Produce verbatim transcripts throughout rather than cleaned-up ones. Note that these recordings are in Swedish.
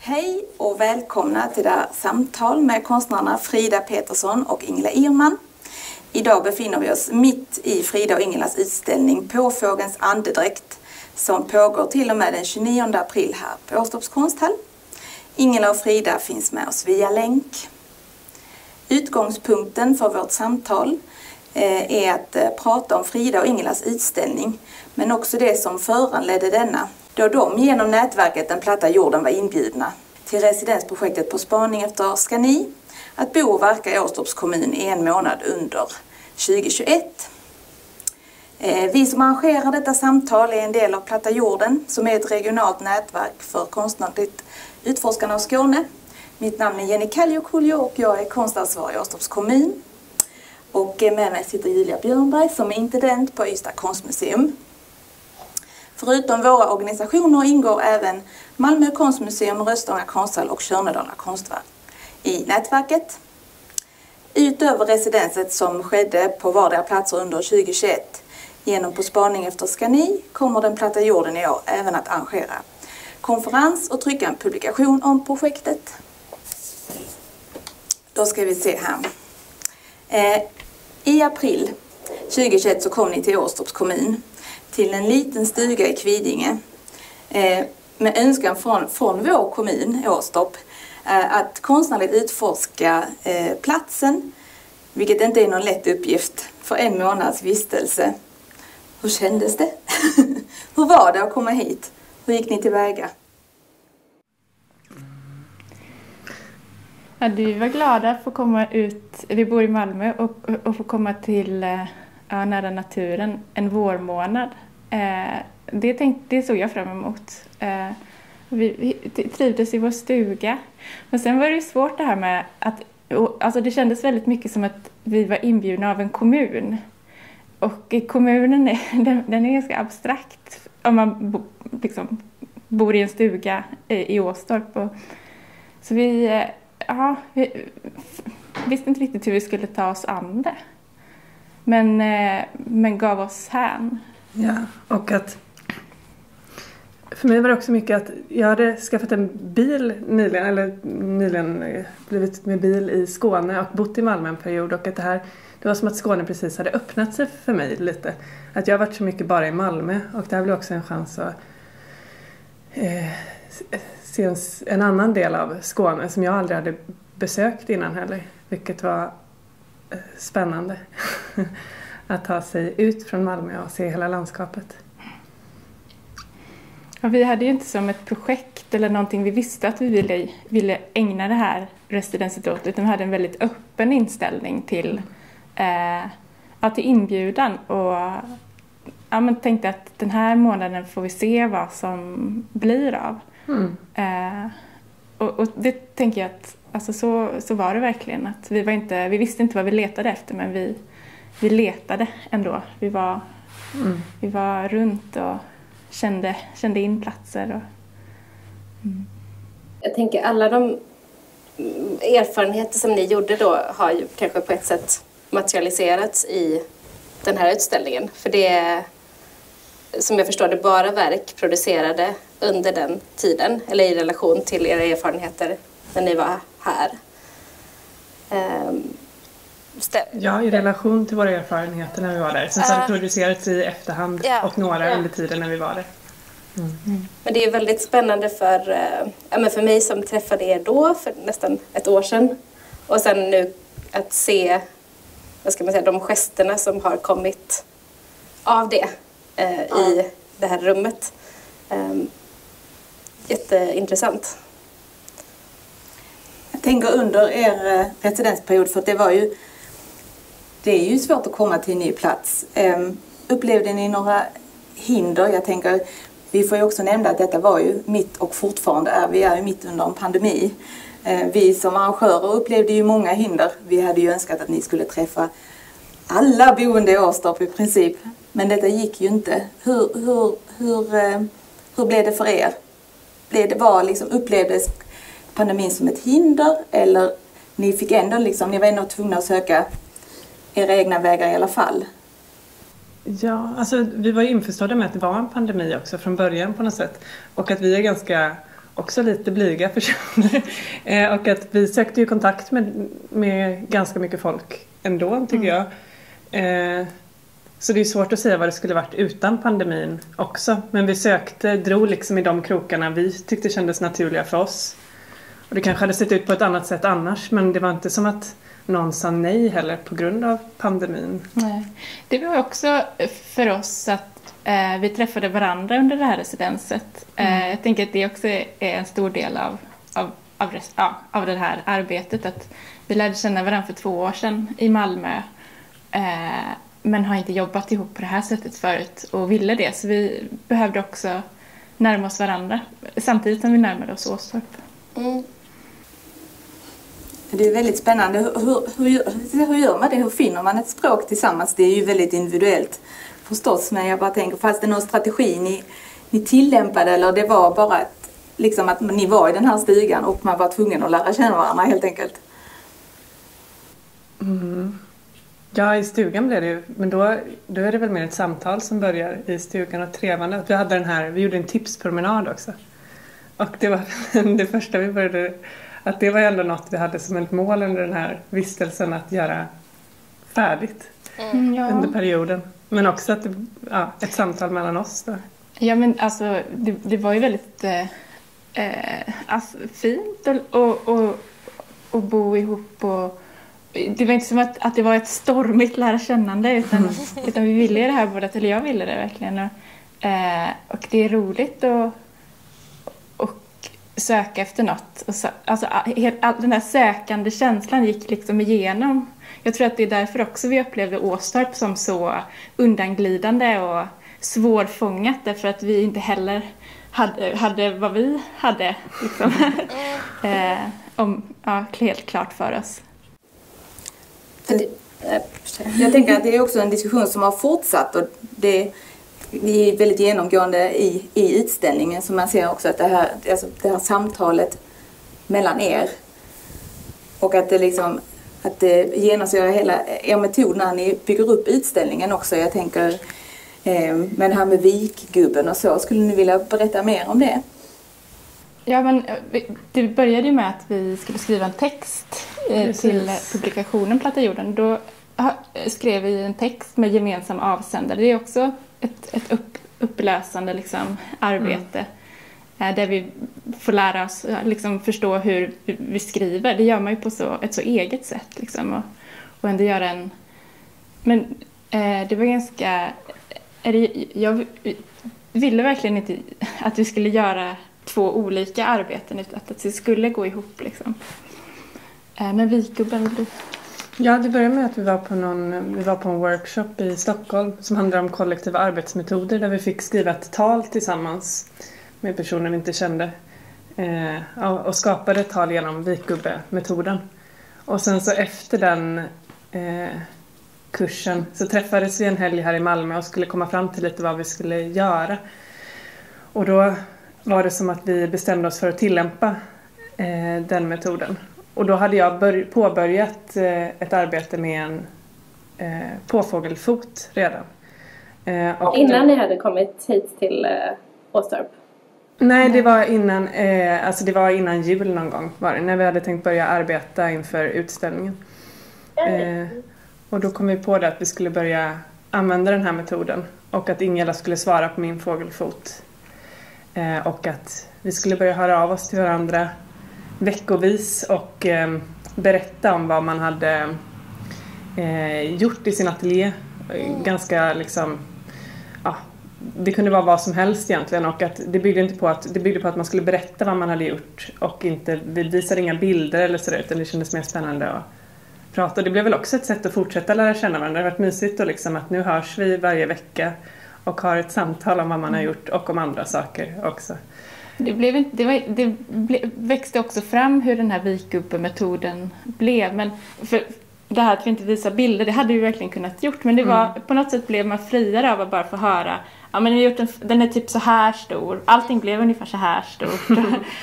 Hej och välkomna till det här samtal med konstnärerna Frida Petersson och Ingela Irman. Idag befinner vi oss mitt i Frida och Ingelas utställning Påfågens andedräkt som pågår till och med den tjugonionde april här på Åstorps konsthall. Ingela och Frida finns med oss via länk. Utgångspunkten för vårt samtal är att prata om Frida och Ingelas utställning, men också det som föranledde denna, då de genom nätverket Den platta jorden var inbjudna till residensprojektet På spaning efter Skani att bo och verka i Åstorps kommun i en månad under tjugohundratjugoett. Vi som arrangerar detta samtal är en del av Platta jorden, som är ett regionalt nätverk för konstnärligt utforskande av Skåne. Mitt namn är Jenny Kalliokuljo och jag är konstansvarig i Åstorps kommun. Och med mig sitter Julia Björnberg som är intendent på Ystad konstmuseum. Förutom våra organisationer ingår även Malmö konstmuseum, Röstånga konsthall och Tjörnedala konstverk i nätverket. Utöver residenset som skedde på vardera platser under tjugohundratjugoett genom På spaning efter Skani kommer Den platta jorden i år även att arrangera konferens och trycka en publikation om projektet. Då ska vi se här. Eh, I april tjugohundratjugoett så kom ni till Åstorps kommun till en liten stuga i Kvidinge eh, med önskan från, från vår kommun, Åstorp, eh, att konstnärligt utforska eh, platsen, vilket inte är någon lätt uppgift, för en månads vistelse. Hur kändes det? Hur var det att komma hit? Hur gick ni tillväga? Ja, vi var glada att få komma ut. Vi bor i Malmö och, och få komma till ja, nära naturen en vårmånad. Eh, det, tänkte, det såg jag fram emot. Eh, vi, vi trivdes i vår stuga. Men sen var det svårt det här med att alltså det kändes väldigt mycket som att vi var inbjudna av en kommun. Och kommunen är, den, den är ganska abstrakt om man bo, liksom, bor i en stuga i, i Åstorp. Och, så vi... Ja, vi visste inte riktigt hur vi skulle ta oss an det. Men, men gav oss hän. Ja, och att för mig var det också mycket att jag hade skaffat en bil nyligen, eller nyligen blivit med bil i Skåne och bott i Malmö en period. Och att det här, det var som att Skåne precis hade öppnat sig för mig lite. Att jag har varit så mycket bara i Malmö och det här blev också en chans att eh, se en, en annan del av Skåne som jag aldrig hade besökt innan heller. Vilket var eh, spännande att ta sig ut från Malmö och se hela landskapet. Ja, vi hade ju inte som ett projekt eller någonting vi visste att vi ville, ville ägna det här residenset åt. Utan vi hade en väldigt öppen inställning till, eh, ja, till inbjudan. Och ja, men tänkte att den här månaden får vi se vad som blir av. Mm. Eh, och, och det tänker jag att alltså så, så var det verkligen. Att vi, var inte, vi visste inte vad vi letade efter, men vi, vi letade ändå. Vi var, mm. vi var runt och kände, kände in platser. Och, mm. Jag tänker alla de erfarenheter som ni gjorde då har ju kanske på ett sätt materialiserats i den här utställningen. För det är, som jag förstår det, bara verk producerade under den tiden eller i relation till era erfarenheter när ni var här. Um, ja, i relation till våra erfarenheter när vi var där. Sen så uh, har det producerats i efterhand yeah, och några yeah. under tiden när vi var där. Mm. Mm. Men det är väldigt spännande för, uh, ja, men för mig som träffade er då för nästan ett år sedan. Och sen nu att se, vad ska man säga, de gesterna som har kommit av det uh, uh. i det här rummet. Um, jätteintressant. Jag tänker under er residensperiod, för att det var ju det är ju svårt att komma till en ny plats. Um, upplevde ni några hinder? Jag tänker, vi får ju också nämna att detta var ju mitt och fortfarande är, vi är ju mitt under en pandemi. Uh, vi som arrangörer upplevde ju många hinder. Vi hade ju önskat att ni skulle träffa alla boende i Åstorp i princip. Men detta gick ju inte. Hur, hur, hur, uh, hur blev det för er? Blev det bara liksom, upplevdes pandemin som ett hinder, eller ni fick ändå liksom, ni var ändå tvungna att söka era egna vägar i alla fall? Ja, alltså vi var ju införstådda med att det var en pandemi också från början på något sätt. Och att vi är ganska också lite blyga personer. eh, och att vi sökte ju kontakt med, med ganska mycket folk ändå, tycker mm. jag. Eh, så det är svårt att säga vad det skulle varit utan pandemin också. Men vi sökte, drog liksom i de krokarna vi tyckte kändes naturliga för oss. Och det kanske hade sett ut på ett annat sätt annars, men det var inte som att någon sa nej heller på grund av pandemin. Nej. Det var också för oss att eh, vi träffade varandra under det här residenset. Mm. Eh, jag tänker att det också är en stor del av, av, av, ja, av det här arbetet. Att vi lärde känna varandra för två år sedan i Malmö. Eh, men har inte jobbat ihop på det här sättet förut och ville det. Så vi behövde också närma oss varandra samtidigt som vi närmade oss Åstorp. Mm. Det är väldigt spännande. Hur, hur, hur gör man det? Hur finner man ett språk tillsammans? Det är ju väldigt individuellt förstås. Men jag bara tänker, fast det är någon strategi ni, ni tillämpade eller det var bara ett, liksom att ni var i den här stigan och man var tvungen att lära känna varandra helt enkelt? Mm. Ja, i stugan blev det ju, men då, då är det väl mer ett samtal som börjar i stugan och trevande. Vi hade den här, vi gjorde en tipspromenad också. Och det var det första vi började, att det var ändå något vi hade som ett mål under den här vistelsen att göra färdigt mm, ja. under perioden. Men också att det, ja, ett samtal mellan oss då. Ja, men alltså det, det var ju väldigt eh, eh, alltså, fint och, och, och, och bo ihop och det var inte som att, att det var ett stormigt lära-kännande utan, mm. utan vi ville det här båda, eller jag ville det verkligen. Och, eh, och det är roligt att och söka efter något. Och så, alltså, all, den här sökande känslan gick liksom igenom. Jag tror att det är därför också vi upplevde Åstorp som så undanglidande och svårfångat. Därför att vi inte heller hade, hade vad vi hade liksom, eh, om, ja, helt klart för oss. Jag tänker att det är också en diskussion som har fortsatt och det, det är väldigt genomgående i, i utställningen som man ser också att det här, alltså det här samtalet mellan er och att det liksom att det genomsyrar hela er metod när ni bygger upp utställningen också. Jag tänker eh, med det här med vikgubben och så, skulle ni vilja berätta mer om det? Ja, men det började ju med att vi skulle skriva en text eh, till publikationen Platta jorden. Då skrev vi en text med gemensam avsändare. Det är också ett, ett upp, upplösande liksom, arbete mm. eh, där vi får lära oss liksom, förstå hur vi skriver. Det gör man ju på så, ett så eget sätt. Liksom, och, och ändå göra en... Men eh, det var ganska... Är det, jag ville verkligen inte att vi skulle göra två olika arbeten utan att det skulle gå ihop liksom. Eh, men vikgubben... Ja, det började med att vi var på någon, vi var på en workshop i Stockholm som handlar om kollektiva arbetsmetoder där vi fick skriva ett tal tillsammans med personer vi inte kände eh, och skapade ett tal genom vikgubbe-metoden. Och sen så efter den eh, kursen så träffades vi en helg här i Malmö och skulle komma fram till lite vad vi skulle göra. Och då var det som att vi bestämde oss för att tillämpa eh, den metoden. Och då hade jag bör- påbörjat eh, ett arbete med en eh, påfågelfot redan. Eh, och innan då, ni hade kommit hit till eh, Åstorp? Nej, det var innan, eh, alltså det var innan jul någon gång var det, när vi hade tänkt börja arbeta inför utställningen. Eh, och då kom vi på det att vi skulle börja använda den här metoden och att Ingela skulle svara på min fågelfot. Eh, och att vi skulle börja höra av oss till varandra veckovis och eh, berätta om vad man hade eh, gjort i sin ateljé. Mm. Ganska liksom, ja, det kunde vara vad som helst egentligen och att det byggde inte på att det byggde på att man skulle berätta vad man hade gjort och inte, vi visade inga bilder eller sådär utan det kändes mer spännande att prata. Och det blev väl också ett sätt att fortsätta lära känna varandra. Det har varit mysigt och liksom att nu hörs vi varje vecka och har ett samtal om vad man har gjort och om andra saker också. Det, blev inte, det, var, det ble, växte också fram hur den här vikgubbe-metoden blev. Men för det här att vi inte visar bilder, det hade vi verkligen kunnat gjort. Men det var, mm. på något sätt blev man friare av att bara få höra. Ja, men vi har gjort en, den är typ så här stor. Allting blev ungefär så här stort.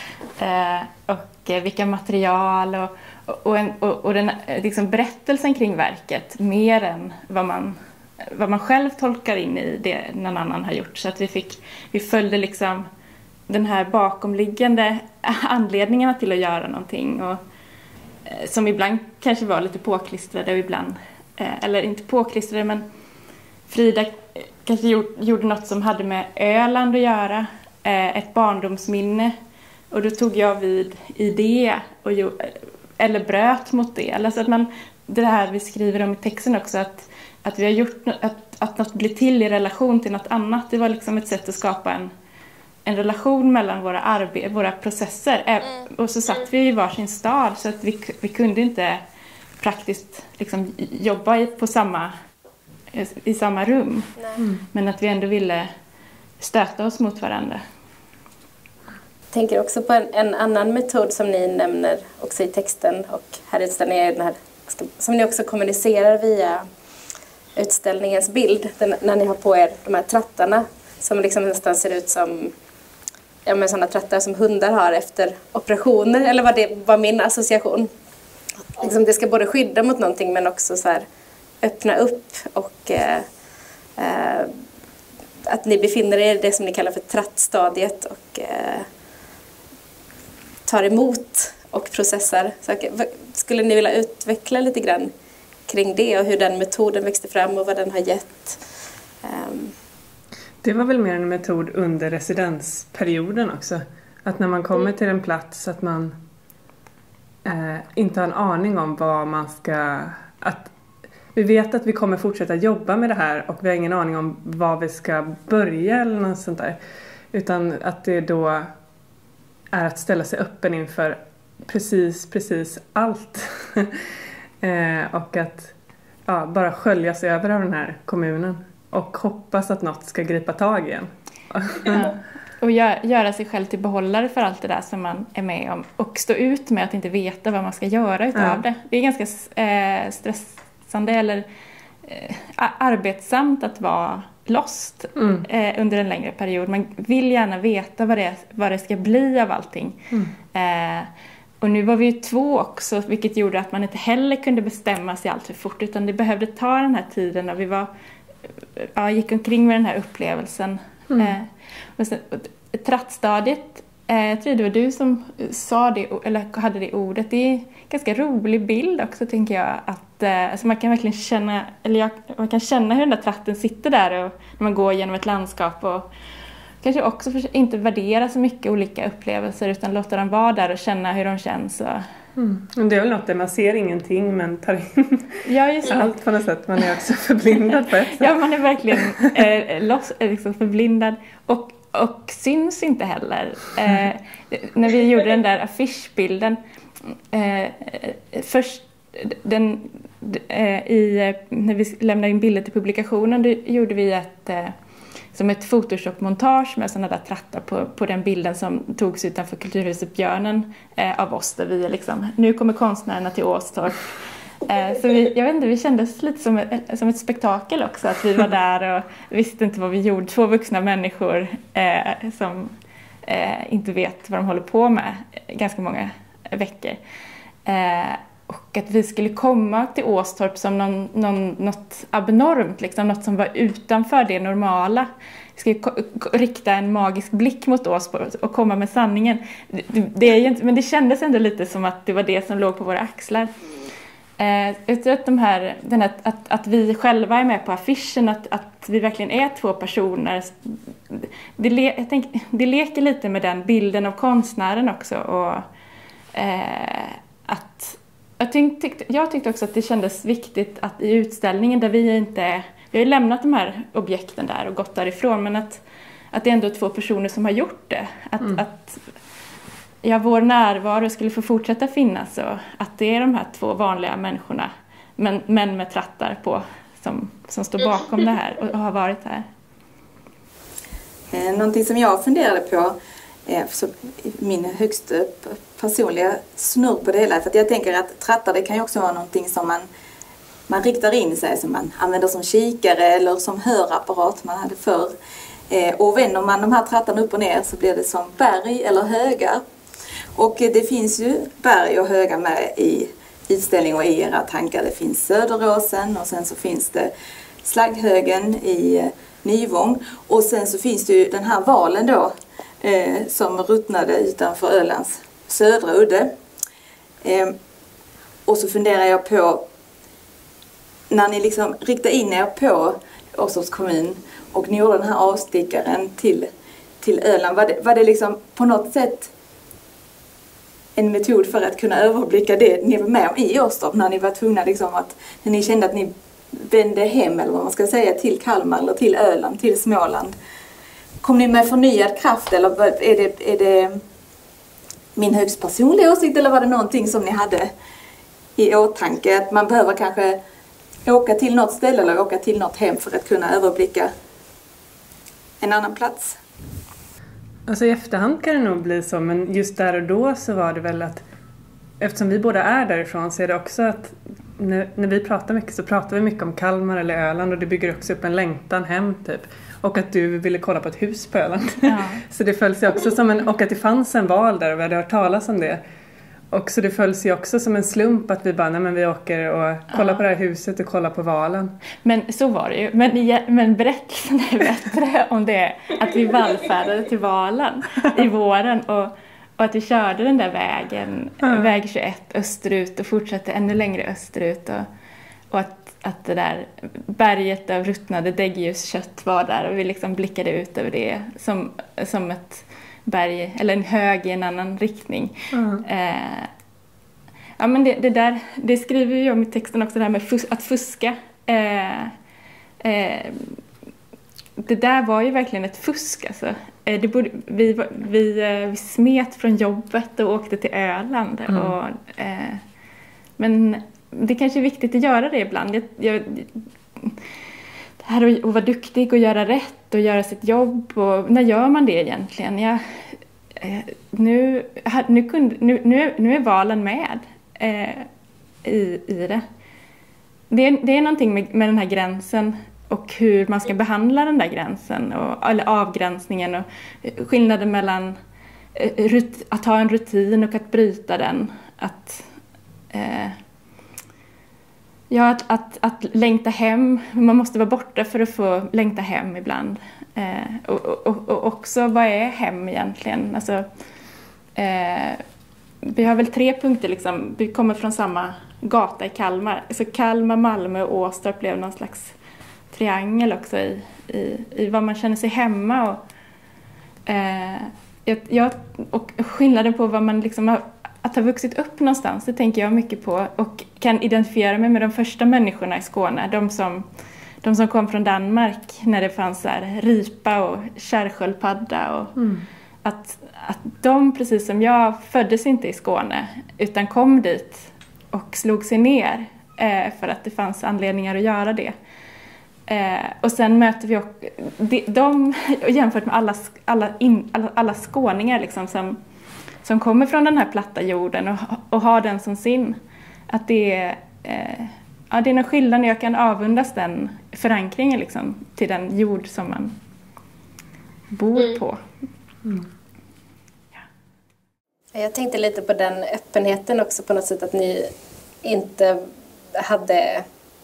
eh, och eh, vilka material och, och, och, en, och, och den liksom berättelsen kring verket. Mer än vad man, vad man själv tolkar in i det någon annan har gjort. Så att vi, fick, vi följde liksom... den här bakomliggande anledningarna till att göra någonting och eh, som ibland kanske var lite påklistrade och ibland, eh, eller inte påklistrade men Frida kanske gjorde, gjorde något som hade med Öland att göra, eh, ett barndomsminne och då tog jag vid i det och gjorde, eller bröt mot det. Alltså att man, det här vi skriver om i texten också, att, att vi har gjort att, att något blir till i relation till något annat. Det var liksom ett sätt att skapa en, en relation mellan våra, arbe- våra processer. Mm. Och så satt vi i varsin stad så att vi, vi kunde inte praktiskt liksom jobba i, på samma, i samma rum. Mm. Men att vi ändå ville stöta oss mot varandra. Jag tänker också på en, en annan metod som ni nämner också i texten och här i utställningen är den här, som ni också kommunicerar via utställningens bild, den, när ni har på er de här trattarna som liksom nästan ser ut som ja, men sådana trattar som hundar har efter operationer, eller vad det var min association. Liksom det ska både skydda mot någonting men också så här öppna upp och eh, eh, att ni befinner er i det som ni kallar för trattstadiet och eh, tar emot och processar saker. Skulle ni vilja utveckla lite grann kring det och hur den metoden växte fram och vad den har gett? Um. Det var väl mer en metod under residensperioden också. Att när man kommer till en plats att man eh, inte har en aning om vad man ska... Att vi vet att vi kommer fortsätta jobba med det här och vi har ingen aning om vad vi ska börja eller något sånt där. Utan att det då är att ställa sig öppen inför precis, precis allt. eh, och att ja, bara sköljas över av den här kommunen. Och hoppas att något ska gripa tag igen. Ja. Och gör, göra sig själv till behållare för allt det där som man är med om. Och stå ut med att inte veta vad man ska göra utav ja. det. Det är ganska eh, stressande eller eh, arbetsamt att vara lost mm. eh, under en längre period. Man vill gärna veta vad det, vad det ska bli av allting. Mm. Eh, och nu var vi ju två också, vilket gjorde att man inte heller kunde bestämma sig allt för fort. Utan det behövde ta den här tiden när vi var, ja, gick omkring med den här upplevelsen. Mm. Eh, och sen, trattstadiet, eh, jag tror det var du som sa det, eller hade det ordet. Det är en ganska rolig bild också, tänker jag. Att, eh, alltså man kan verkligen känna, eller jag, man kan känna hur den där tratten sitter där och när man går genom ett landskap och kanske också för, inte värdera så mycket olika upplevelser utan låta dem vara där och känna hur de känns. Och... Mm. Det är väl något där man ser ingenting men tar in ja, just allt på något sätt. Man är också förblindad på ett sätt. Ja, man är verkligen eh, loss, liksom förblindad och, och syns inte heller. Eh, när vi gjorde den där affischbilden eh, först den, eh, i, när vi lämnade in bilder till publikationen då gjorde vi ett eh, som ett Photoshop-montage med sådana där trattar på, på den bilden som togs utanför Kulturhuset Björnen eh, av oss. Där vi liksom, nu kommer konstnärerna till Åstorp. Eh, så vi, jag vet inte, vi kändes lite som ett, som ett spektakel också. Att vi var där och visste inte vad vi gjorde. Två vuxna människor eh, som eh, inte vet vad de håller på med ganska många veckor. Eh, Och att vi skulle komma till Åstorp som någon, någon, något abnormt, liksom, något som var utanför det normala. Vi skulle ko- rikta en magisk blick mot Åstorp och komma med sanningen. Det, det är ju inte, men det kändes ändå lite som att det var det som låg på våra axlar. Eh, att, de här, den här, att, att vi själva är med på affischen, att, att vi verkligen är två personer. Det, le, jag tänk, det leker lite med den bilden av konstnären också. Och eh, att... Jag tyckte, jag tyckte också att det kändes viktigt att i utställningen där vi inte... Vi har ju lämnat de här objekten där och gått därifrån. Men att, att det är ändå två personer som har gjort det. Att, mm. att ja, vår närvaro skulle få fortsätta finnas. Och att det är de här två vanliga människorna. Men, men med trattar på. Som, som står bakom det här och, och har varit här. Någonting som jag funderade på. Så min högst personliga snurr på det hela. För att jag tänker att trattar, det kan ju också vara någonting som man, man riktar in sig. Som man använder som kikare eller som hörapparat man hade förr. Och vänder man de här trattarna upp och ner så blir det som berg eller högar. Och det finns ju berg och högar med i utställning och i era tankar. Det finns Söderåsen och sen så finns det Slagghögen i Nyvång. Och sen så finns det ju den här valen då. eh, som ruttnade utanför Ölands södra udde. Eh, och så funderar jag på, när ni liksom riktade in er på Åstorps kommun och ni gjorde den här avstickaren till, till Öland, var det, var det liksom på något sätt en metod för att kunna överblicka det ni var med om i Åstorp, när ni var tvungna liksom att, när ni kände att ni vände hem, eller vad man ska säga, till Kalmar eller till Öland, till Småland? Kom ni med förnyad kraft, eller är det, är det min högst personliga åsikt, eller var det någonting som ni hade i åtanke, att man behöver kanske åka till något ställe eller åka till något hem för att kunna överblicka en annan plats? Alltså i efterhand kan det nog bli så, men just där och då så var det väl att eftersom vi båda är därifrån så är det också att när, när vi pratar mycket så pratar vi mycket om Kalmar eller Öland, och det bygger också upp en längtan hem typ. Och att du ville kolla på ett hus på Öland. Ja. Så det följs ju också som en, och att det fanns en val där och vi hade hört talas om det. Och så det följs ju också som en slump att vi bara, nej men vi åker och kollar ja. på det här huset och kollar på valen. Men så var det ju. Men, men berättelsen är bättre om det, att vi vallfärdade till Valen i våren och, och att vi körde den där vägen, ja. väg tjugoett österut och fortsatte ännu längre österut. Och, och att, att det där berget av ruttnade däggdjurskött var där och vi liksom blickade ut över det som, som ett berg, eller en hög i en annan riktning. Mm. Eh, ja men det, det där, det skriver ju om i texten också, det här med fus- att fuska. Eh, eh, det där var ju verkligen ett fusk alltså. Eh, det borde, vi, vi, vi smet från jobbet och åkte till Öland. Mm. Och, eh, men det kanske är viktigt att göra det ibland. Jag, jag, det här att vara duktig och göra rätt och göra sitt jobb. Och när gör man det egentligen? Jag, eh, nu, nu, kunde, nu, nu, nu är valen med eh, i, i det. Det är, det är någonting med, med den här gränsen och hur man ska behandla den där gränsen. Och, eller avgränsningen och skillnaden mellan eh, rut, att ha en rutin och att bryta den. Att... Eh, Ja, att, att, att längta hem. Man måste vara borta för att få längta hem ibland. Eh, och, och, och också, vad är hem egentligen? Alltså, eh, vi har väl tre punkter. Liksom. Vi kommer från samma gata i Kalmar. Så Kalmar, Malmö och Åstorp blev någon slags triangel också i, i, i vad man känner sig hemma. Och, eh, jag, och skillnaden på vad man liksom har... Att ha vuxit upp någonstans, det tänker jag mycket på. Och kan identifiera mig med de första människorna i Skåne. De som, de som kom från Danmark när det fanns så här ripa och kärrsköldpadda. Och mm. att, att de, precis som jag, föddes inte i Skåne. Utan kom dit och slog sig ner. Eh, för att det fanns anledningar att göra det. Eh, och sen möter vi också de, de jämfört med alla, alla, in, alla, alla skåningar liksom som... som kommer från den här platta jorden och, och har den som sin. Att det är, eh, ja, det är någon skillnad när jag kan avundas den förankringen liksom, till den jord som man bor mm. på. Mm. Ja. Jag tänkte lite på den öppenheten också på något sätt, att ni inte hade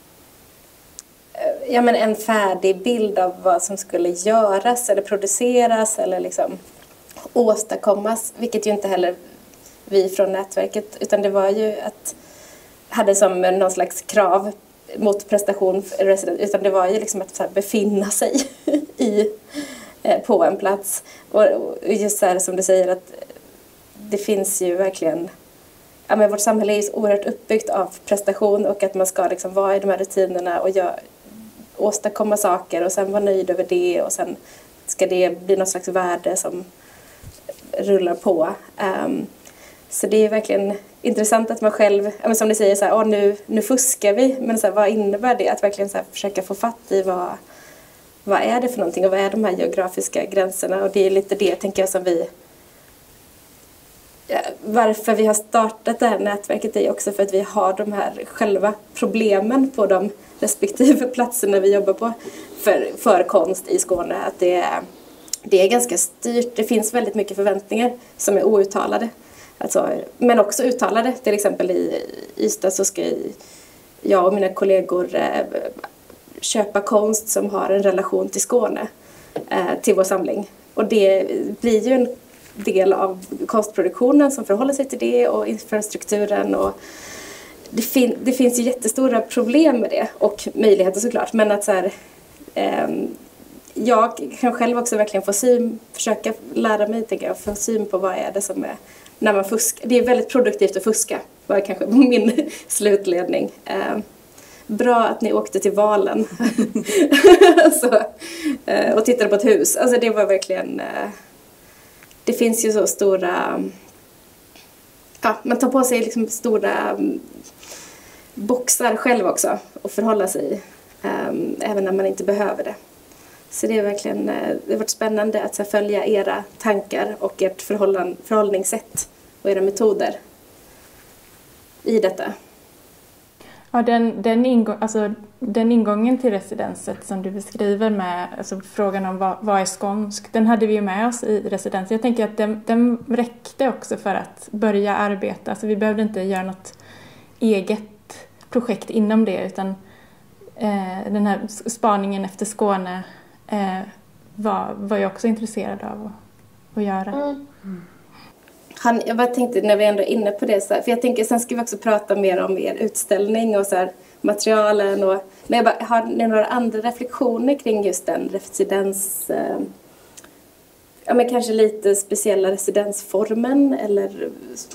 ja, men en färdig bild av vad som skulle göras eller produceras eller liksom åstadkommas, vilket ju inte heller vi från nätverket, utan det var ju att hade som någon slags krav mot prestation, utan det var ju liksom att så här, befinna sig i, på en plats. Och just så här som du säger, att det finns ju verkligen, ja men vårt samhälle är ju så oerhört uppbyggt av prestation och att man ska liksom vara i de här rutinerna och gör, åstadkomma saker och sen vara nöjd över det och sen ska det bli något slags värde som rullar på. Um, så det är verkligen intressant att man själv, ja, som ni säger, så här, oh, nu, nu fuskar vi, men så här, vad innebär det? Att verkligen så här, försöka få fatt i vad, vad är det för någonting och vad är de här geografiska gränserna? Och det är lite det, tänker jag, som vi... Ja, varför vi har startat det här nätverket är också för att vi har de här själva problemen på de respektive platserna vi jobbar på för, för konst i Skåne. Att det är, det är ganska styrt. Det finns väldigt mycket förväntningar som är outtalade. Alltså, men också uttalade. Till exempel i Ystad så ska jag och mina kollegor eh, köpa konst som har en relation till Skåne. Eh, till vår samling. Och det blir ju en del av konstproduktionen som förhåller sig till det och infrastrukturen. Och det, fin- det finns ju jättestora problem med det och möjligheter såklart. Men att så här, eh, jag kan själv också verkligen få syn, försöka lära mig tänker jag, få syn på vad är det som är när man fuskar. Det är väldigt produktivt att fuska, var kanske min slutledning. Eh, bra att ni åkte till Valen så, eh, och tittade på ett hus. Alltså det var verkligen... Eh, det finns ju så stora... Ja, man tar på sig liksom stora um, boxar själv också och förhålla sig um, även när man inte behöver det. Så det är verkligen uh, det har varit spännande att så här, följa era tankar och ert förhållan, förhållningssätt och era metoder i detta. Ja, den, den, ingång, alltså, den ingången till residenset som du beskriver med alltså, frågan om vad, vad är skånsk, den hade vi ju med oss i residenset. Jag tänker att den, den räckte också för att börja arbeta. Alltså, vi behövde inte göra något eget projekt inom det, utan eh, den här spaningen efter Skåne eh, var, var jag också intresserad av att, att göra. Mm. Mm. Han, jag bara tänkte när vi ändå är inne på det, så här, för jag tänker sen ska vi också prata mer om er utställning och så här, materialen. Och, men jag bara, har ni några andra reflektioner kring just den residens, eh, ja men kanske lite speciella residensformen eller...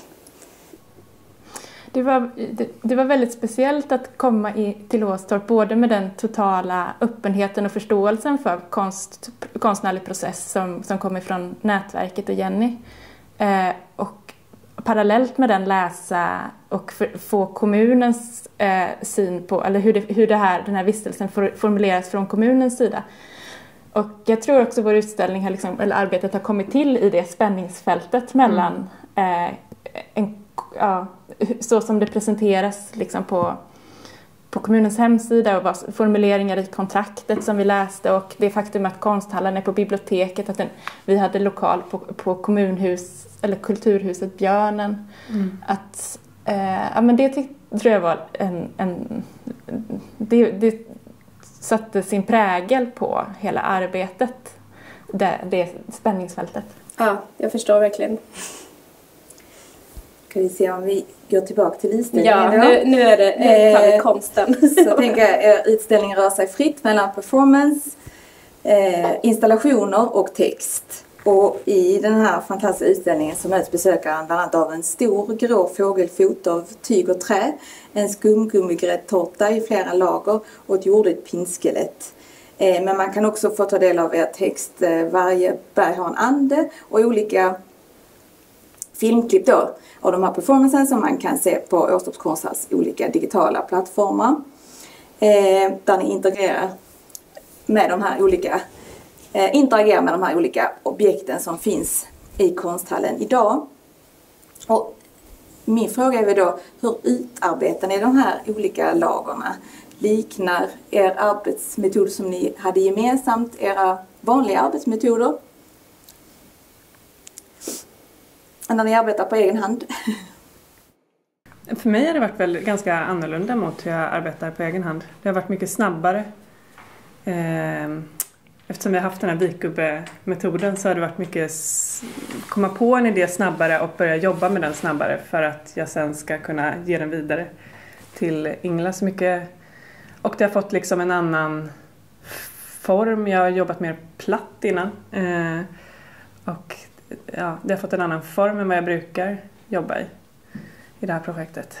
Det var, det, det var väldigt speciellt att komma i, till Åstorp både med den totala öppenheten och förståelsen för konst, konstnärlig process som, som kommer från nätverket och Jenny. Eh, och parallellt med den läsa och för, få kommunens eh, syn på, eller hur, det, hur det här, den här vistelsen for, formuleras från kommunens sida. Och jag tror också vår utställning har liksom, eller arbetet har kommit till i det spänningsfältet mellan mm. eh, en, ja, så som det presenteras liksom på, på kommunens hemsida och formuleringar i kontraktet som vi läste och det faktum att konsthallen är på biblioteket, att den, vi hade lokal på, på kommunhus eller kulturhuset Björnen. Mm. Att, eh, ja, men det tyck, tror jag var en, en det, det satte sin prägel på hela arbetet, det, det spänningsfältet. Ja, jag förstår verkligen. Ska vi se om vi går tillbaka till utställningen. Ja, nu, nu är det nu tar vi konsten. Så tänker jag, utställningen rör sig fritt mellan performance, eh, installationer och text. Och i den här fantastiska utställningen så möts besökaren bland annat av en stor grå fågelfot av tyg och trä, en skumgummigräddtårta i flera lager och ett jordigt pinskelett. Eh, men man kan också få ta del av er text eh, Varje berg har en ande och olika filmklipp då av de här performansen som man kan se på Åstorps konsthalls olika digitala plattformar. Eh, där ni integrerar med de här olika eh, interagerar med de här olika objekten som finns i konsthallen idag. Och min fråga är väl då, hur utarbetar ni de här olika lagarna? Liknar er arbetsmetod som ni hade gemensamt era vanliga arbetsmetoder? När ni arbetar på egen hand? För mig har det varit väl ganska annorlunda mot hur jag arbetar på egen hand. Det har varit mycket snabbare. Eftersom vi har haft den här vikgubbe-metoden så har det varit mycket komma på en idé snabbare och börja jobba med den snabbare för att jag sen ska kunna ge den vidare till Ingela så mycket. Och det har fått liksom en annan form. Jag har jobbat mer platt innan. Och ja, det har fått en annan form än vad jag brukar jobba i, i det här projektet.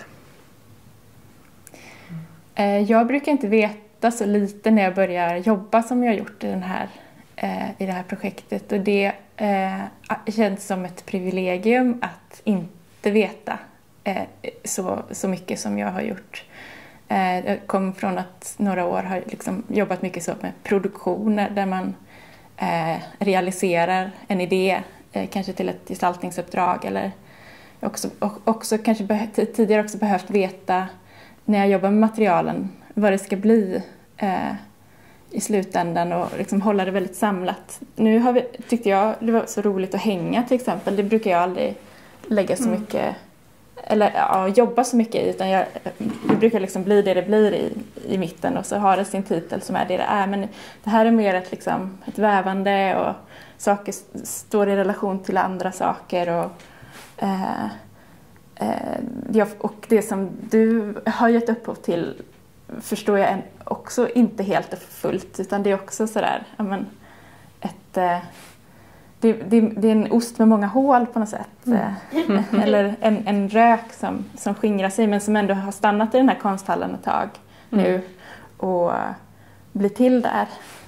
Jag brukar inte veta så lite när jag börjar jobba som jag har gjort i, den här, i det här projektet. Och det känns som ett privilegium att inte veta så, så mycket som jag har gjort. Jag kom från att några år har liksom jobbat mycket så med produktioner där man realiserar en idé kanske till ett gestaltningsuppdrag eller också, också kanske be- tidigare också behövt veta när jag jobbar med materialen vad det ska bli eh, i slutändan och liksom hålla det väldigt samlat. Nu har vi, tyckte jag det var så roligt att hänga till exempel. Det brukar jag aldrig lägga så mycket eller ja, jobba så mycket i, utan jag, det brukar liksom bli det det blir i, i mitten och så har det sin titel som är det det är. Men det här är mer ett, liksom, ett vävande och saker står i relation till andra saker och, eh, eh, jag, och det som du har gett upphov till förstår jag en, också inte helt och fullt, utan det är också sådär, ja, men, ett... Eh, Det, det, det är en ost med många hål på något sätt. Mm. Eller en, en rök som, som skingrar sig men som ändå har stannat i den här konsthallen ett tag mm. nu och blir till där.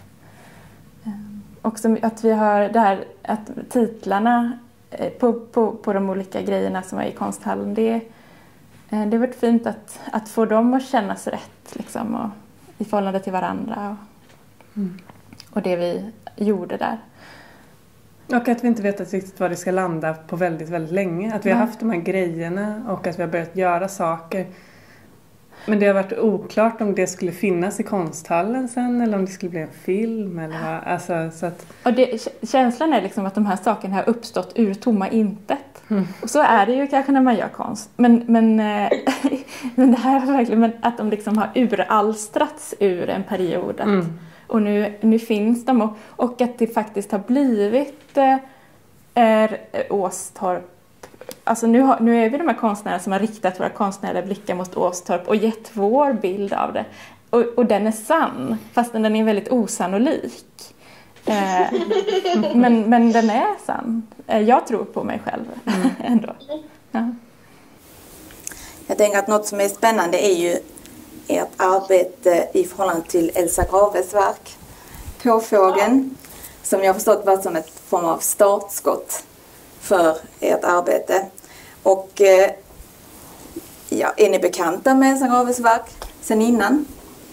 Också att vi har det här, att titlarna på, på, på de olika grejerna som är i konsthallen, det, det har varit fint att, att få dem att kännas rätt liksom, och, i förhållande till varandra och, mm. och det vi gjorde där. Och att vi inte vet riktigt var det ska landa på väldigt, väldigt länge. Att vi har haft de här grejerna och att vi har börjat göra saker. Men det har varit oklart om det skulle finnas i konsthallen sen eller om det skulle bli en film. Eller vad. Alltså, så att... och det, känslan är liksom att de här sakerna har uppstått ur tomma intet. Mm. Och så är det ju kanske när man gör konst. Men, men, men det här är verkligen men att de liksom har uralstrats ur en period. Att, mm. Och nu, nu finns de och, och att det faktiskt har blivit eh, Åstorp. Alltså nu, har, nu är vi de här konstnärerna som har riktat våra konstnärliga blickar mot Åstorp och gett vår bild av det. Och, och den är sann, fast den är väldigt osannolik. Eh, men, men den är sann. Eh, jag tror på mig själv mm. ändå. Ja. Jag tänker att något som är spännande är ju ert arbete i förhållande till Elsa Graves verk, Påfågeln, som jag förstått var som ett form av startskott för ert arbete. Och eh, ja, är ni bekanta med Elsa Graves verk sen innan?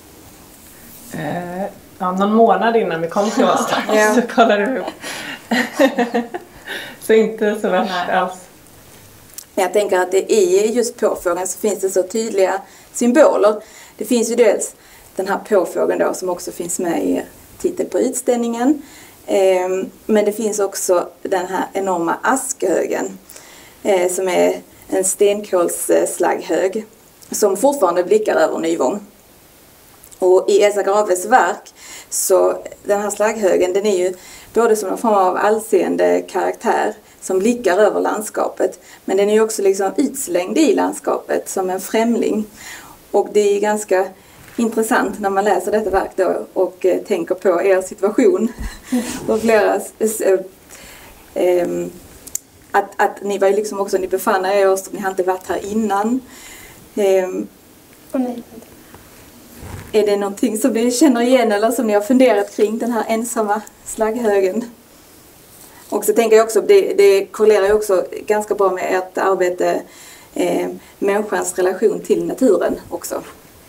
Eh, ja, någon månad innan vi kom till oss ja. Så kollade vi upp. Så inte så värst alls. Men jag tänker att det i just Påfågeln så finns det så tydliga symboler. Det finns ju dels den här påfågeln då som också finns med i titeln på utställningen. Eh, men det finns också den här enorma askhögen eh, som är en stenkolsslagghög som fortfarande blickar över Nyvång. Och i Elsa Graves verk så den här slagghögen, den är ju både som en form av allseende karaktär som blickar över landskapet, men den är ju också liksom utslängd i landskapet som en främling. Och det är ganska intressant när man läser detta verk då och eh, tänker på er situation. och flera, eh, eh, att, att ni var liksom också, ni befann er i oss, ni har inte varit här innan. Eh, oh, nej. Är det någonting som ni känner igen eller som ni har funderat kring, den här ensamma slagghögen? Och så tänker jag också, det, det korrelerar ju också ganska bra med ert arbete, eh, människans relation till naturen också.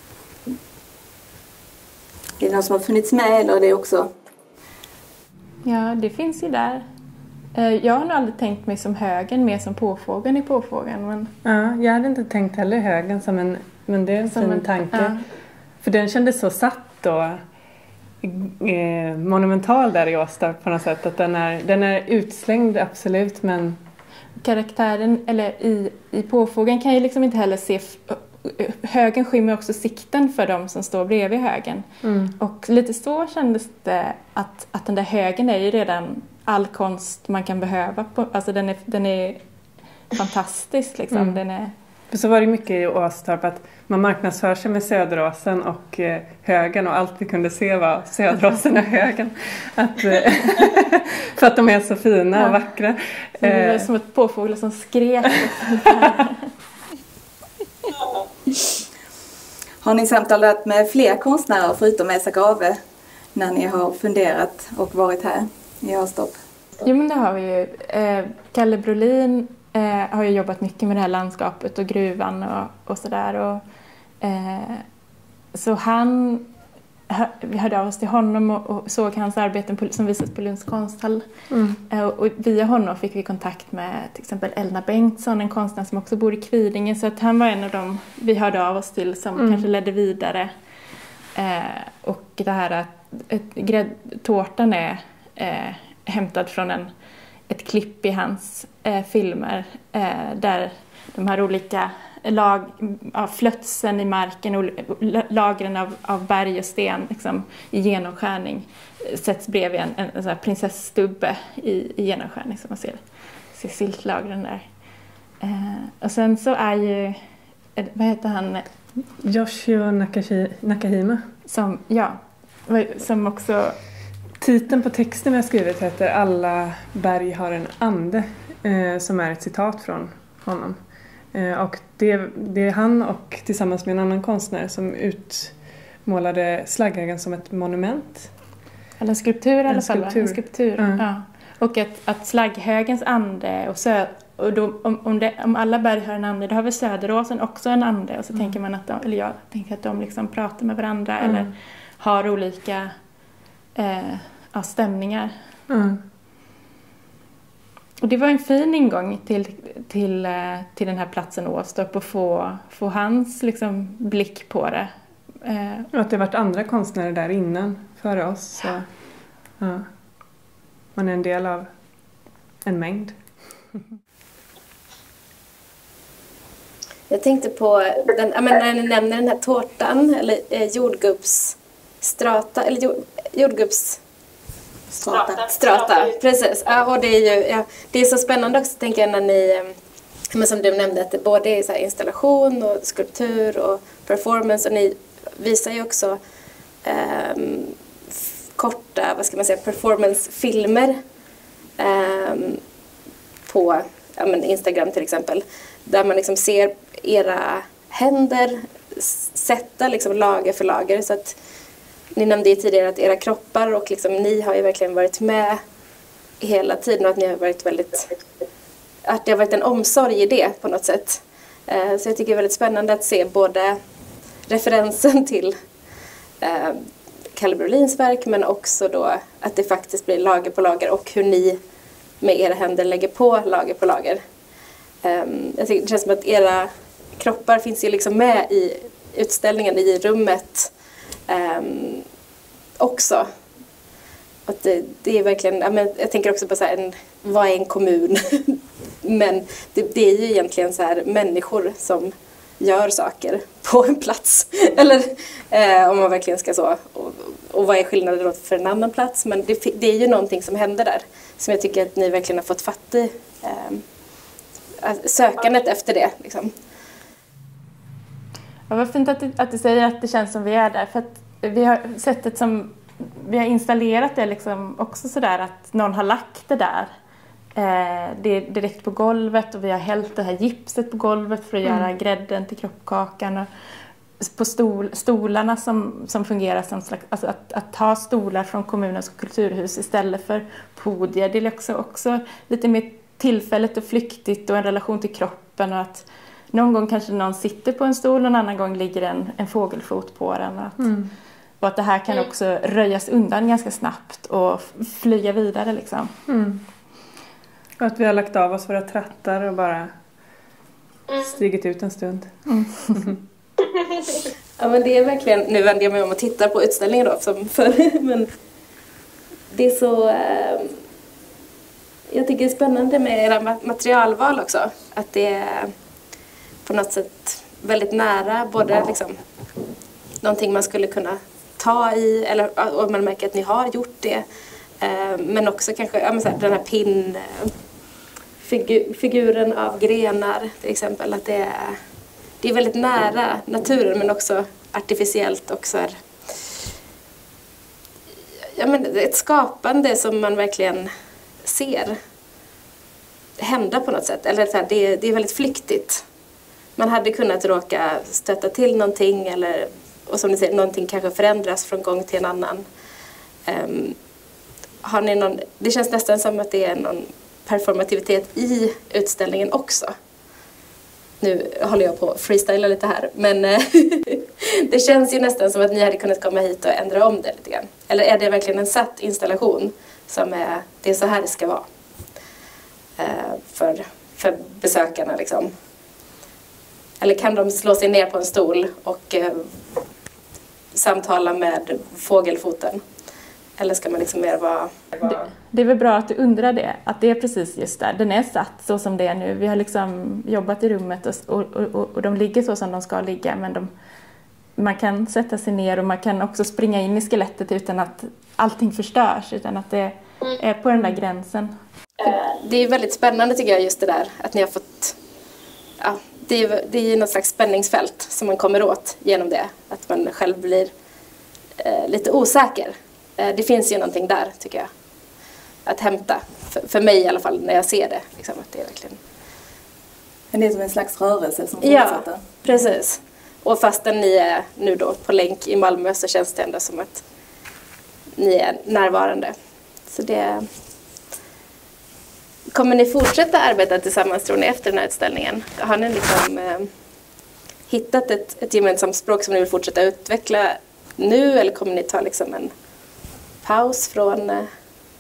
Är det något som har funnits med eller är det också? Ja, det finns ju där. Jag har nog aldrig tänkt mig som högen, mer som påfågeln i påfågeln. Men... Ja, jag hade inte tänkt heller högen som en, men det är en som fin en, tanke. Ja. För den kändes så satt och eh, monumental där i Åstorp på något sätt. Att den är, den är utslängd absolut, men... Karaktären, eller i, i påfågeln kan jag liksom inte heller se... Högen skymmer också sikten för dem som står bredvid högen. Mm. Och lite så kändes det att, att den där högen är ju redan all konst man kan behöva. På, alltså den är, den är fantastisk liksom. Mm. Den är... För så var det mycket i Åstorp att man marknadsför sig med Söderåsen och eh, högen och allt vi kunde se var Söderåsen och högen. Att, eh, för att de är så fina och vackra. Det var som ett påfågel som skrek. Har ni samtalat med fler konstnärer förutom Elsa Grave när ni har funderat och varit här i Åstorp? Jo, men det har vi ju. Eh, Kalle Brolin eh, har ju jobbat mycket med det här landskapet och gruvan och, och sådär. Och, eh, så han, vi hörde av oss till honom och, och såg hans arbeten på, som visas på Lunds konsthall. Mm. Eh, och, och via honom fick vi kontakt med till exempel Elna Bengtsson, en konstnär som också bor i Kvidinge. Så att han var en av dem vi hörde av oss till som mm. kanske ledde vidare. Eh, och det här att ett, gräddtårtan är eh, hämtad från en, ett klipp i hans eh, filmer eh, där de här olika lag av flötsen i marken och lagren av, av berg och sten liksom, i genomskärning sätts bredvid en, en, en sån här prinsessstubbe i, i genomskärning som man ser, ser siltlagren där. Eh, och sen så är ju, vad heter han? Yoshio Nakashi, Nakahima. Som, ja, som också... Titeln på texten jag skrivit heter Alla berg har en ande, eh, som är ett citat från honom. Eh, och det, det är han och tillsammans med en annan konstnär som utmålade slagghögen som ett monument. Eller en skulptur i alla en fall, skulptur. En skulptur. Mm. Ja. Och att, att slagghögens ande och, sö, och då, om, om, det, om alla berg har en ande, då har väl Söderåsen också en ande. Och så mm. tänker man att de, eller jag tänker att de liksom pratar med varandra mm. eller har olika eh, ja, stämningar. Mm. Och det var en fin ingång till, till, till den här platsen Åstorp och få, få hans liksom, blick på det. Och att det varit andra konstnärer där innan, före oss. Ja. Så, ja. Man är en del av en mängd. Jag tänkte på, den, jag menar, när ni nämner den här tårtan, eller eh, jordgubbsstrata, eller jord, jordgubbs... Strata. Strata, precis. Ja, och det är ju ja, det är så spännande också, tänker jag, när ni, men som du nämnde, att det både är så här installation och skulptur och performance, och ni visar ju också um, korta, vad ska man säga, performancefilmer um, på ja, men Instagram till exempel, där man liksom ser era händer sätta liksom lager för lager, så att ni nämnde ju tidigare att era kroppar och liksom, ni har ju verkligen varit med hela tiden, och att ni har varit väldigt, att det har varit en omsorg i det på något sätt. Eh, så jag tycker det är väldigt spännande att se både referensen till eh, Kalle Brolins verk, men också då att det faktiskt blir lager på lager, och hur ni med era händer lägger på lager på lager. Eh, jag tycker det känns som att era kroppar finns ju liksom med i utställningen, i rummet. Um, också att det, det är verkligen, ja, men jag tänker också på så här, en, vad är en kommun? Men det, det är ju egentligen så här människor som gör saker på en plats. Eller eh, om man verkligen ska så, och, och vad är skillnaden då för en annan plats? Men det, det är ju någonting som händer där som jag tycker att ni verkligen har fått fatt i, eh, sökandet efter det liksom. Ja, vad fint att du, att du säger att det känns som vi är där. För att vi har sättet som vi har installerat det liksom också sådär att någon har lagt det där. Eh, det är direkt på golvet, och vi har hällt det här gipset på golvet för att mm. göra grädden till kroppkakan. Och på stol, stolarna som, som fungerar som slags, alltså att, att ta stolar från kommunens kulturhus istället för podier. Det är också, också lite mer tillfälligt och flyktigt och en relation till kroppen, och att någon gång kanske någon sitter på en stol och en annan gång ligger en, en fågelfot på den. Och att, mm. och att det här kan också röjas undan ganska snabbt och flyga vidare liksom. Mm. Och att vi har lagt av oss våra trattar och bara stigit ut en stund. Mm. Ja, men det är verkligen, nu vänder jag mig om och tittar på utställningen då som för, men det är så eh, jag tycker det är spännande med era materialval också, att det är på något sätt väldigt nära, både liksom någonting man skulle kunna ta i, eller och man märker att ni har gjort det, eh, men också kanske ja, men så här, den här pin figur, figuren av grenar till exempel, att det är, det är väldigt nära naturen, men också artificiellt också är, ja, men ett skapande som man verkligen ser hända på något sätt, eller så här, det, det är väldigt flyktigt. Man hade kunnat råka stöta till någonting, eller, och som ni säger, någonting kanske förändras från gång till en annan. Um, har ni någon, det känns nästan som att det är någon performativitet i utställningen också. Nu håller jag på att freestyla lite här, men det känns ju nästan som att ni hade kunnat komma hit och ändra om det lite grann. Eller är det verkligen en satt installation som är, det är så här det ska vara uh, för, för besökarna liksom? Eller kan de slå sig ner på en stol och eh, samtala med fågelfoten? Eller ska man liksom mer vara... Det, det är väl bra att du undrar det, att det är precis just där. Den är satt så som det är nu. Vi har liksom jobbat i rummet och, och, och, och de ligger så som de ska ligga, men de, man kan sätta sig ner och man kan också springa in i skelettet utan att allting förstörs, utan att det är på den där gränsen. Det är väldigt spännande tycker jag just det där, att ni har fått... Ja, det är, det är något slags spänningsfält som man kommer åt genom det. Att man själv blir eh, lite osäker. Eh, det finns ju någonting där tycker jag. Att hämta. För, för mig i alla fall när jag ser det. Liksom, att det är verkligen... Men det är som en slags rörelse som ja, fortsätter. Precis. Och fastän ni är nu då på länk i Malmö så känns det ändå som att ni är närvarande. Så det... Kommer ni fortsätta arbeta tillsammans tror ni efter den här utställningen? Har ni liksom eh, hittat ett, ett gemensamt språk som ni vill fortsätta utveckla nu? Eller kommer ni ta liksom en paus från... Eh...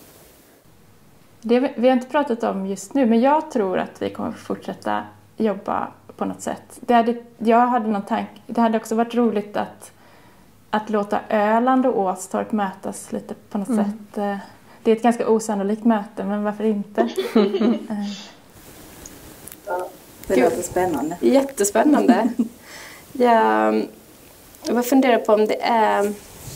Det, vi har inte pratat om just nu, men jag tror att vi kommer fortsätta jobba på något sätt. Det hade, jag hade någon tanke, det hade också varit roligt att, att låta Öland och Åstorp mötas lite på något mm. sätt. Eh, Det är ett ganska osannolikt möte, men varför inte? Det låter spännande. Jättespännande. Jag, jag funderar på om det är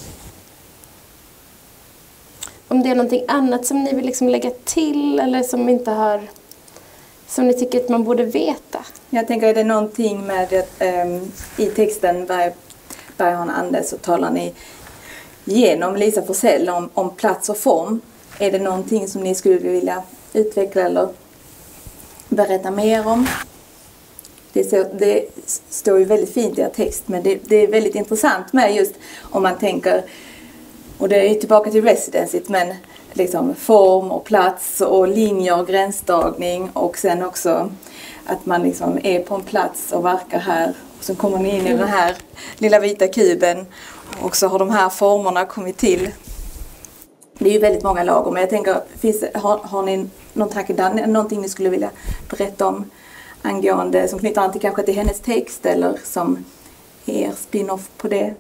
om det är någonting annat som ni vill liksom lägga till eller som inte har som ni tycker att man borde veta. Jag tänker att det är någonting med att um, i texten Berg, Berghan Ande så talar ni genom Lisa Forsell om, om plats och form. Är det någonting som ni skulle vilja utveckla eller berätta mer om? Det, så, det står ju väldigt fint i er text, men det, det är väldigt intressant med just om man tänker, och det är ju tillbaka till residencyt, men liksom form och plats och linjer och gränsdragning och sen också att man liksom är på en plats och verkar här och så kommer ni in i den här lilla vita kuben och så har de här formerna kommit till. Det är ju väldigt många lager, men jag tänker, finns, har, har ni någon tanke, någonting ni skulle vilja berätta om angående, som knyter an till kanske till hennes text eller som er spin-off på det?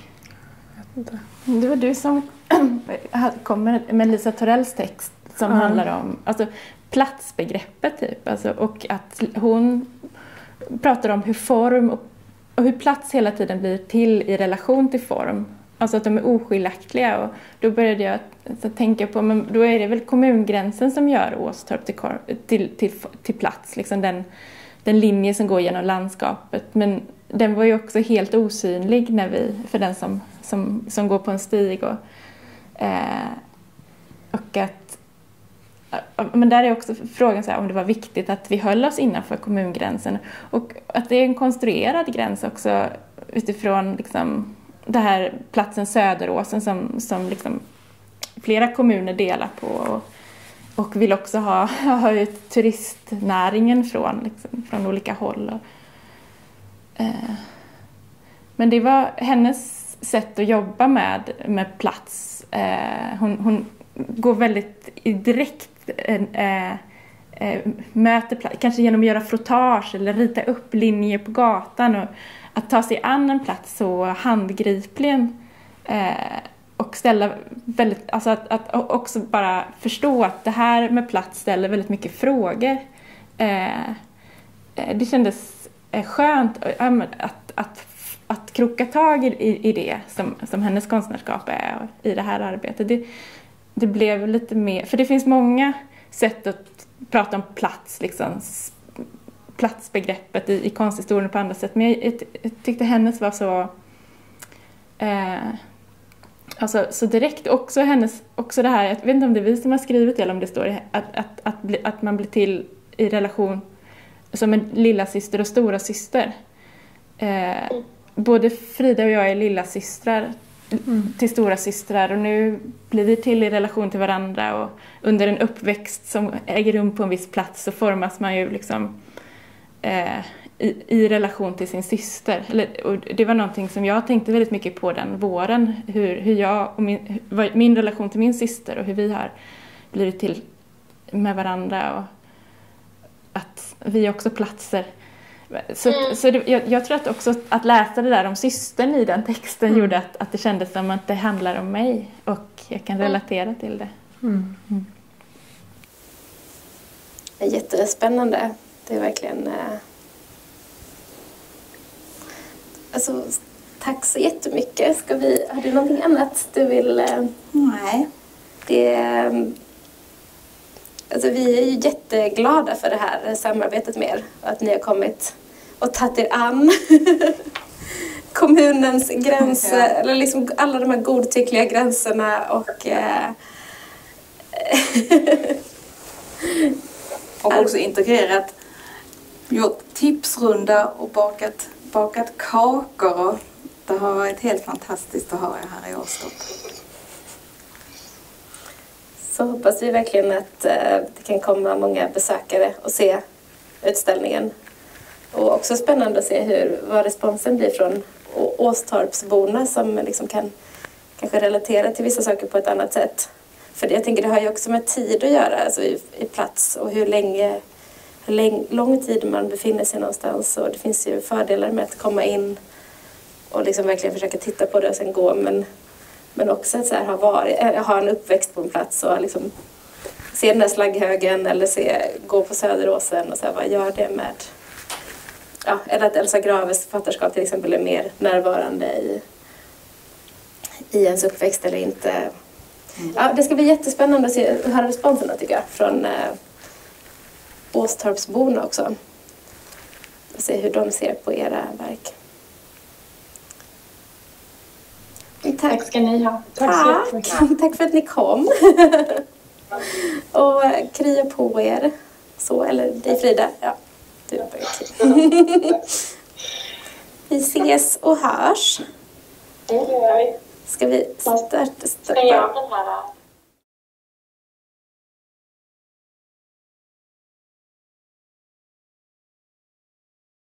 Det var du som kom med Lisa Torells text som mm. handlar om alltså, platsbegreppet typ. Alltså, och att hon pratar om hur form och, och hur plats hela tiden blir till i relation till form. Alltså att de är oskiljaktiga och då började jag att tänka på, men då är det väl kommungränsen som gör Åstorp till, till, till, till plats, liksom den, den linje som går genom landskapet. Men den var ju också helt osynlig när vi, för den som, som, som går på en stig. Och, eh, och att, men där är också frågan så här, om det var viktigt att vi höll oss innanför kommungränsen. Och att det är en konstruerad gräns också utifrån liksom, det här platsen Söderåsen som, som liksom flera kommuner delar på och, och vill också ha, ha ut turistnäringen från, liksom, från olika håll. Och, eh, men det var hennes sätt att jobba med, med plats. Eh, hon, hon går väldigt direkt eh, eh, möter plats, kanske genom att göra frottage eller rita upp linjer på gatan och att ta sig an en plats så handgripligen eh, och ställa väldigt, alltså att, att också bara förstå att det här med plats ställer väldigt mycket frågor. Eh, det kändes skönt att, att, att kroka tag i, i det som, som hennes konstnärskap är i det här arbetet. Det, det blev lite mer, för det finns många sätt att prata om plats, liksom platsbegreppet i, i konsthistorien på andra sätt. Men jag, jag, jag tyckte hennes var så eh, alltså, så direkt. Också hennes, också det här, jag vet inte om det är vi som har skrivit det eller om det står att, att, att, bli, att man blir till i relation som en lilla syster och stora syster. Eh, både Frida och jag är lilla systrar mm. till stora systrar och nu blir vi till i relation till varandra och under en uppväxt som äger rum på en viss plats så formas man ju liksom eh, i, i relation till sin syster. Eller, och det var någonting som jag tänkte väldigt mycket på den våren, hur, hur jag och min, min relation till min syster och hur vi har blivit till med varandra och att vi också platser. Så, mm. så det, jag, jag tror att också att läsa det där om systern i den texten mm. gjorde att, att det kändes som att det handlar om mig. Och jag kan relatera till det. Mm. Mm. Det är jättespännande. Det är verkligen... Eh... Alltså, tack så jättemycket. Ska vi... Har du någonting annat du vill... Eh... Nej. Det... Alltså, vi är ju jätteglada för det här samarbetet med er. Att ni har kommit och tagit er an kommunens gränser. Ja. Eller liksom alla de här godtyckliga gränserna. Och... Eh... och också integrerat, gjort tipsrunda och bakat, bakat kakor. Och det har varit helt fantastiskt att ha er här i Åstorp. Så hoppas vi verkligen att eh, det kan komma många besökare och se utställningen. Och också spännande att se hur, vad responsen blir från Åstorpsborna som liksom kan kanske relatera till vissa saker på ett annat sätt. För det, jag tänker det har ju också med tid att göra, alltså i, i plats och hur länge, hur lång, lång tid man befinner sig någonstans. Och det finns ju fördelar med att komma in och liksom verkligen försöka titta på det och sen gå. Men, men också att så här, ha, varit, äh, ha en uppväxt på en plats och liksom se den där slagghögen eller se, gå på Söderåsen och så här, vad gör det med... Ja, eller att Elsa Graves författarskap till exempel är mer närvarande i, i ens uppväxt eller inte... Mm. Ja, det ska bli jättespännande att se, höra responserna tycker jag från eh, Åstorpsborna också. Och se hur de ser på era verk. Tack, Tack ska ni ha. Tack, Tack. Tack för att ni kom. Och eh, krya på er. Så, eller dig Frida. Ja, du börjar. Vi ses och hörs. Det gör vi. Ska vi starta? Stänger jag den här?